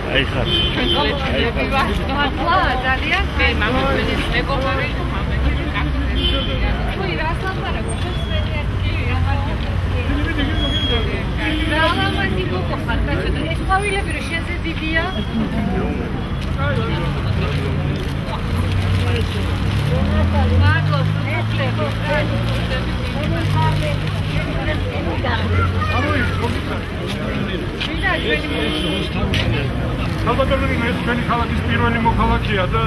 აი ხარ. ჩვენ კოლექტივები ვართ. მართლა ძალიან მე მამაკაცის მეგობარი Păi, asta are cu ce să Da, mă zic cu fata, ești familie virșeze Divia? Salvadorului ჩვენი ქალაქის პირველი მოქალაქეა და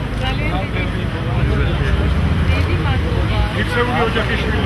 Lipseuli Ojakiშვილი.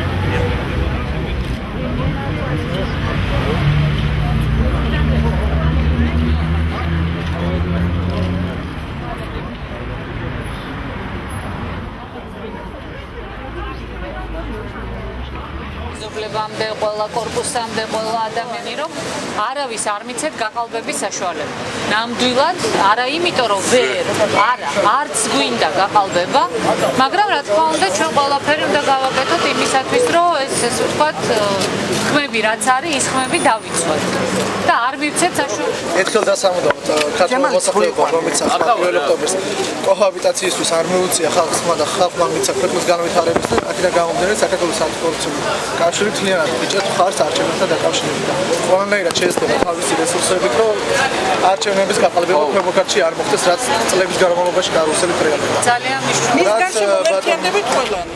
ზოგლებამდე ყველა კორპუსამდე ყველა ადამიანი რომ არავის არ მიცეთ გაყალბების საშუალება. ნამდვილად არა იმიტომ რომ ვერ არა არც გვინდა გაყალბება, მაგრამ რა თქმა უნდა ჩვენ ყველაფერი უნდა გავაკეთოთ იმისათვის რომ ეს ვთქვათ ხმები რაც არის ის ხმები დავიცვათ და არ მივცეთ საშუალებას. ერთხელ დასამუდამოდ ქართულ მოსახლეობა რომელიც ახლა 1 ოქტომბერს კოჰაბიტაციისთვის არ მიუწია ხალხს და ხალხმა მიცა ქვეყნის განვითარებას და აქედან გამომდინარე საქართველოს ანტიკორუფციული კავშირი მთლიანად იჭერთ მხარს არჩევნებთან დაკავშირებით. ყველანაირად შეეცდება თავისი რესურსებით რომ არჩევნების გაყალბება ქვემოქართში არ მოხდეს რაც წლების განმავლობაში კარუსელი რეალია. ძალიან მნიშვნელოვანია. მის გარშემო ერთიანდებით ყველანი.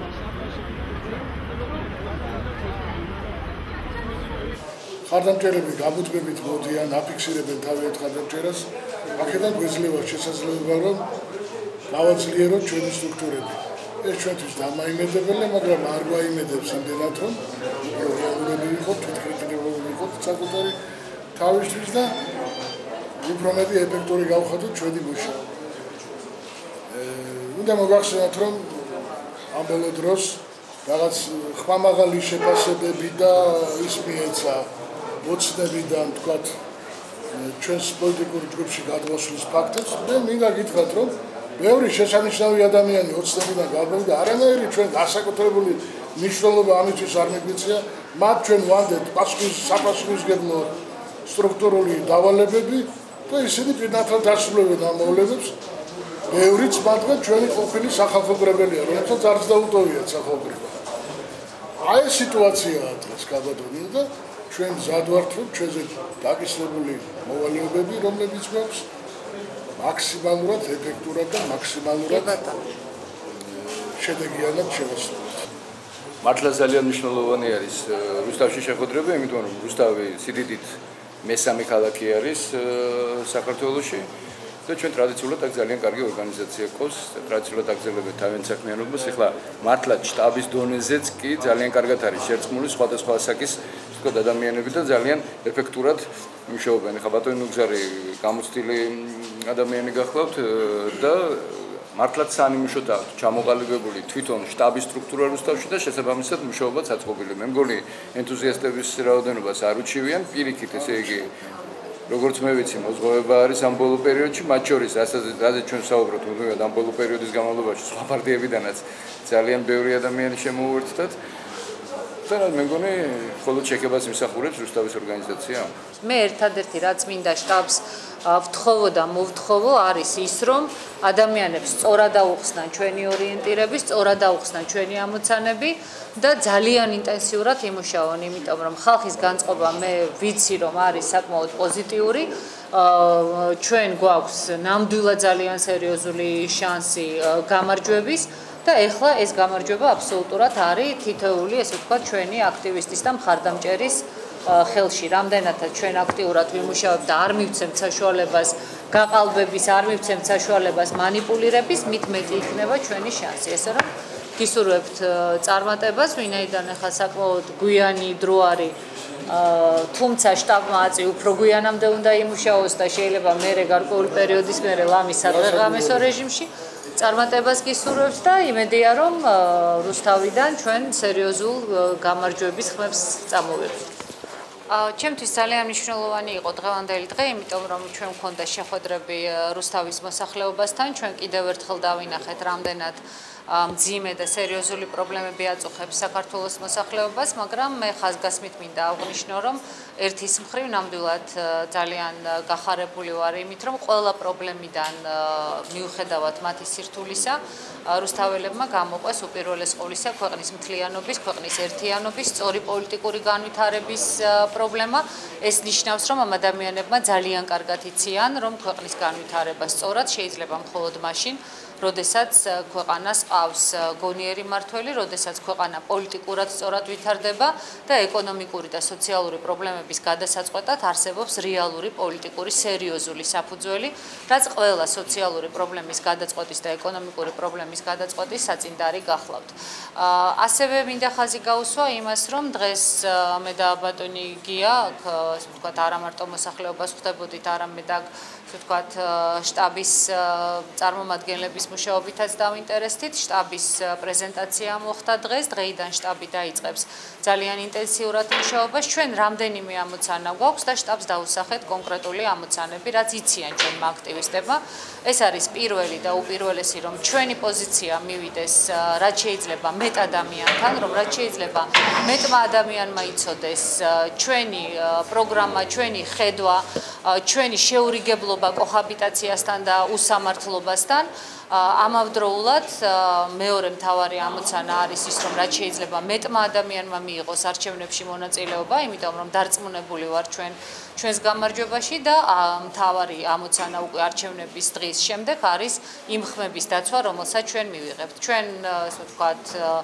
ხარდამჭერები გამუდმებით მოდიან, აფიქსირებენ თავიანთ ხარდამჭერას, აქედან გვეძლევა შესაძლებლობა რომ გავაძლიეროთ ჩვენი სტრუქტურები. ეს ჩვენთვის დამაიმედებელია, მაგრამ არ გვაიმედებს იმდენად რომ რეალურები ვიყოთ, თვითკრიტიკული ვიყოთ საკუთარი თავისთვის და უფრო მეტი ეფექტური გავხადოთ ჩვენი მუშაობა. უნდა მოგახსენოთ რომ ამ ბოლო დროს რაღაც ხმამაღალი შეფასებები და ის მიეცა ოცნებიდან თქვათ ჩვენს პოლიტიკურ ჯგუფში გადმოსვლის ფაქტებს და მინდა გითხრათ რომ ბევრი შესანიშნავი ადამიანი ოცნებიდან გადმოვიდა და არანაირი ჩვენ გასაკუთრებული მნიშვნელობა ამისთვის არ მიგვიწია მათ ჩვენ ვანდეთ საპასუხისმგებლო სტრუქტურული დავალებები და ისინი პირნათლად დასრულებენ ამ მოვლენებს ბევრიც მათგან ჩვენი ყოფილი სახალხო კრებელია რომელსაც არც დაუტოვიათ სახალხო აი ეს სიტუაციაა დღეს გაბატონილი და ჩვენ მზად ვართ რომ ჩვენზე დაკისრებული მოვალეობები რომლებიც გვაქვს მაქსიმალურად ეფექტურად და მაქსიმალურად შედეგიანად შევასრულოთ. მართლა ძალიან მნიშვნელოვანი არის რუსთავში შეხვედრება, იმიტომ რომ რუსთავი სიდიდით მესამე ქალაქი არის საქართველოში და ჩვენ ტრადიციულად აქ ძალიან კარგი ორგანიზაცია ყავს, ტრადიციულად აგზელებთ თავიანთ საქმიანობას. ეხლა მართლა შტაბის დონეზეც კი ძალიან კარგად არის შერწყმული სხვადასხვა ასაკის ვთქვათ ადამიანები და ძალიან ეფექტურად მუშაობენ. ეხლა ბატონი ნუგზარი გამოცდილი ადამიანი გახლავთ და მართლაც საანიმუშოდ აქვს ჩამოყალიბებული თვითონ შტაბის სტრუქტურა რუსთავში და შესაბამისად მუშაობაც აწყობილი. მე მგონი ენთუზიასტების რაოდენობას არ უჩივიან პირიქით, ესე იგი როგორც მე ვიცი, მოზღოვება არის ამ ბოლო პერიოდში, მათ შორის რასაც ჩვენ საუბრობთ, მოდივად ამ ბოლო პერიოდის განმავლობაში სხვა პარტიებიდანაც ძალიან ბევრი ადამიანი შემოუერთდათ. და მე მგონი მხოლოდ შექებას იმსახურებს რუსთავის ორგანიზაცია. მე ერთადერთი რაც მინდა შტაბს ვთხოვო და მოვთხოვო არის ის რომ ადამიანებს სწორად აუხსნან ჩვენი ორიენტირები, სწორად აუხსნან ჩვენი ამოცანები და ძალიან ინტენსიურად იმუშაონ, იმიტომ რომ ხალხის განწყობა მე ვიცი რომ არის საკმაოდ პოზიტიური. ჩვენ გვაქვს ნამდვილად ძალიან სერიოზული შანსი გამარჯვების და ეხლა ეს გამარჯვება აბსოლუტურად არის თითოეული, ესე ვთქვათ, ჩვენი აქტივისტის და მხარდამჭერის ხელში. რამდენადაც ჩვენ აქტიურად ვიმუშავებთ და არ მივცემთ საშუალებას გაყალბების, არ მივცემთ საშუალებას манипулირების, მით მეტი იქნება ჩვენი შანსი. ესე რომ გისურვებთ წარმატებას, ვინაიდან ახლა საკმაოდ გვიანი დრო არის, თუმცა შტაბმა აწი უფრო გვიანამდე უნდა იმუშაოს და შეიძლება მერე გარკვეული პერიოდის მერე ლამის სადღეღამესო რეჟიმში წარმატებას გისურვებთ და იმედია რომ რუსთავიდან ჩვენ სერიოზულ გამარჯვების ხმებს წამოვიღებთ. ჩემთვის ძალიან მნიშვნელოვანი იყო დღევანდელი დღე, იმიტომ რომ ჩვენ გვქონდა შეხვედრები რუსთავის მოსახლეობასთან, ჩვენ კიდევ ერთხელ დავინახეთ რამდენად მძიმე და სერიოზული პრობლემები აწუხებს საქართველოს მოსახლეობას, მაგრამ მე ხაზგასმით მინდა აღვნიშნო, რომ ერთის მხრივ ნამდვილად ძალიან გახარებული ვარ იმით, რომ ყველა პრობლემიდან მიუხედავად მათი სირთულისა, რუსთაველებმა გამოყვეს უპირველეს ყოვლისა ქვეყნის მთლიანობის, ქვეყნის ერთიანობის, სწორი პოლიტიკური განვითარების პრობლემა. ეს ნიშნავს, რომ ამ ადამიანებმა ძალიან კარგად იციან, რომ ქვეყნის განვითარება სწორად შეიძლება მხოლოდ მაშინ, როდესაც ქვეყანას ყავს გონიერი მმართველი, როდესაც ქვეყანა პოლიტიკურად სწორად ვითარდება და ეკონომიკური და სოციალური პრობლემების გადასაწყვეტად არსებობს რეალური პოლიტიკური სერიოზული საფუძველი, რაც ყველა სოციალური პრობლემის გადაწყვეტის და ეკონომიკური პრობლემის გადაწყვეტის საწინდარი გახლავთ. ასევე მინდა ხაზი გაუსვა იმას, რომ დღეს მე და ბატონი გია, ასე ვთქვათ, არა მარტო მოსახლეობას ხვდებოდით, არამედ აქ ვთქვათ, შტაბის წარმომადგენლების მუშაობითაც დავინტერესდით. შტაბის პრეზენტაცია მოხდა დღეს, დღეიდან შტაბი დაიწყებს ძალიან ინტენსიურად მუშაობას. ჩვენ რამდენიმე ამოცანა გვაქვს და შტაბს დაუსახეთ კონკრეტული ამოცანები, რაც იციან ჩვენმა აქტივისტებმა. ეს არის პირველი და უპირველესი, რომ ჩვენი პოზიცია მივიდეს, რაც შეიძლება მეტ ადამიანთან, რომ რაც შეიძლება მეტმა ადამიანმა იცოდეს ჩვენი პროგრამა, ჩვენი ხედვა, ჩვენი შეურიგებლობა კოჰაბიტაციასთან და უსამართლობასთან. ამავდროულად მეორე მთავარი ამოცანა არის ის, რომ რაც შეიძლება მეტმა ადამიანმა მიიღოს არჩევნებში მონაწილეობა, იმიტომ რომ დარწმუნებული ვარ ჩვენს გამარჯვებაში და მთავარი ამოცანა უკვე არჩევნების დღის შემდეგ არის იმ ხმების დაცვა, რომელსაც ჩვენ მივიღებთ. ჩვენ, ასე ვთქვათ,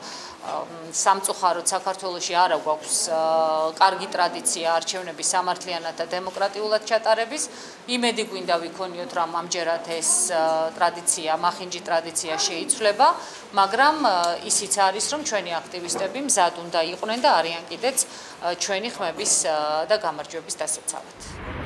სამწუხაროდ საქართველოში არა გვაქვს კარგი ტრადიცია არჩევნების სამართლიანად და დემოკრატიულად ჩატარების. იმედი გვინდა ვიქონიოთ, რომ ამჯერად ეს ტრადიცია, მახინჯი ტრადიცია შეიცვლება, მაგრამ ისიც არის, რომ ჩვენი აქტივისტები მზად უნდა იყვნენ და არიან კიდეც ჩვენი ხმების და გამარჯვების დასაცავად.